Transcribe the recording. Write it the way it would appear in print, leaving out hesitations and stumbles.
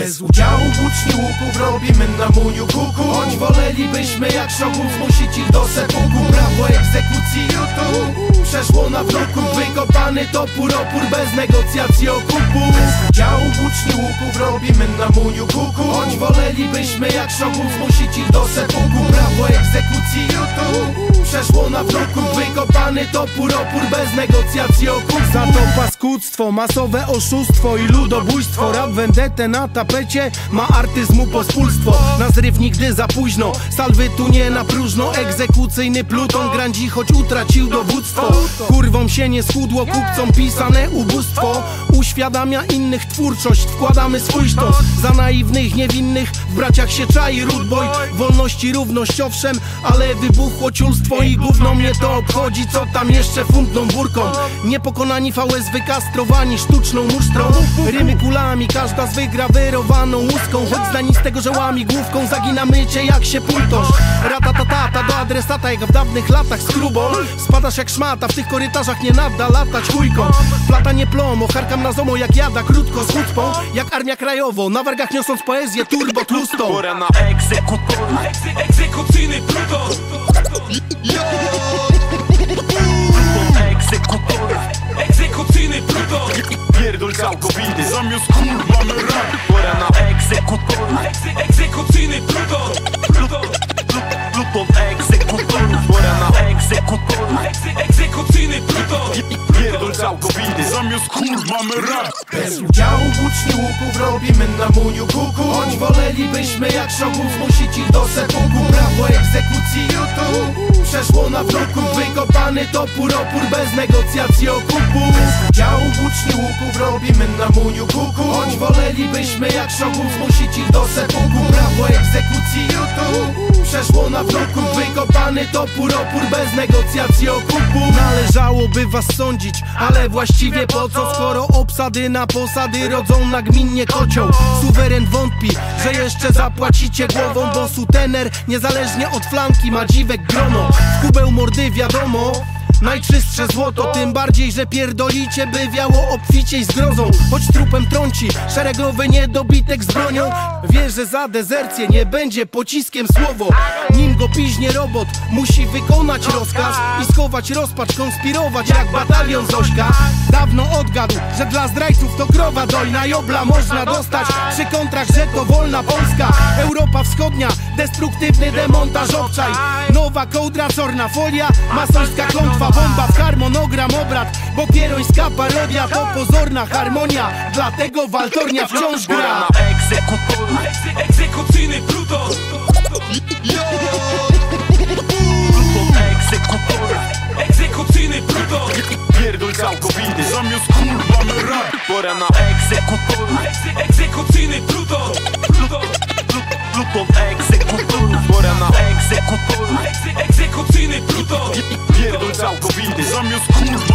Bez udziału włóczni łuków robimy na muniu kuku. Choć wolelibyśmy jak szogun zmusić ich do sepuku. Prawo egzekucji YouTube przeszło na wnuku. Wykopany topór, opór bez negocjacji okupu. Bez udziału włóczni łuków robimy na muniu kuku. Choć wolelibyśmy jak szogun zmusić ich do sepuku. Prawo egzekucji YouTube przeszło na wnuku. Wykopany topór, opór bez negocjacji okupu. Za to paskudztwo, masowe oszustwo i ludobójstwo. Rap vendetę na tapecie, ma artyzmu pospólstwo. Na zryw nigdy za późno, salwy tu nie na próżno. Egzekucyjny pluton grandzi, choć utracił dowództwo. Kurwom się nie schudło, kupcom pisane ubóstwo. Uświadamia innych twórczość, wkładamy swój sztos. Za naiwnych, niewinnych w braciach się czai rude boy. Wolności, równość owszem, ale wybuchło ciulstwo. I gówno mnie to obchodzi, co tam jeszcze funtną burką. Niepokonani VS wykastrowani sztuczną musztrą. Rymy kulami, każda z wygrawerowaną łuską. Choć zdań z tego, że łami główką zaginamy cię jak się pultosz. Ratatatata do adresata jak w dawnych latach z grubą. Spadasz jak szmata, w tych korytarzach nie nada latać chujką. Plata nie plomo, charkam na zomo jak jada krótko z chucpą. Jak armia krajowo, na wargach niosąc poezję turbo tlustą. Pora na egzekucyjny pluton. Egzekucyjny pluton. Pierdol całkowity. Zamiast kurwa mamy rap. Pora na egzekucyjny pluton. Pluton egzekutor. Pora na egzekucyjny pluton. Pierdol całkowity. Zamiast kurwa mamy rap. Bez udziału włóczni łuków robimy na muniu kuku. Choć wolelibyśmy jak szogun zmusić ich do sepuku. Prawo egzekucji YouTube przeszło na wnuku. Wykopany topór, opór bez negocjacji okupu. Bez udziału włóczni łuków robimy na muniu kuku. Choć wolelibyśmy jak szogun zmusić ich do sepuku. Prawo egzekucji YouTube przeszło na wnuku. Wykopany topór, opór bez negocjacji okupu. Należałoby was sądzić, ale właściwie po co? Skoro obsady na posady rodzą nagminnie kocioł. Suweren wątpi, że jeszcze zapłacicie głową. Bo sutener niezależnie od flanki ma dziwek grono. W kubeł mordy wiadomo najczystsze złoto, tym bardziej, że pierdolicie, by wiało obficiej zgrozą. Choć trupem trąci szeregowy niedobitek z bronią. Wie, że za dezercję nie będzie pociskiem słowo. Nim go piźnie robot, musi wykonać rozkaz i schować rozpacz, konspirować jak batalion Zośka. Dawno odgadł, że dla zdrajców to krowa dojna. Jobla można dostać przy kontrach, że to wolna Polska. Europa Wschodnia, destruktywny demontaż obczaj. Nowa kołdra, czarna folia, masońska klątwa. Bomba w harmonogram obrad, bo pierońska parodia to pozorna harmonia. Dlatego waltornia wciąż gra. Na egzekucyjny pluton. Egzekucyjny pluton. Pierdol całkowity. Zamiast kurwa mamy rap. Pora na egzekucyjny pluton. Pluton egzekutor. Pora na egzekucyjny pluton. Pierdol całkowity. Zamiast kurwa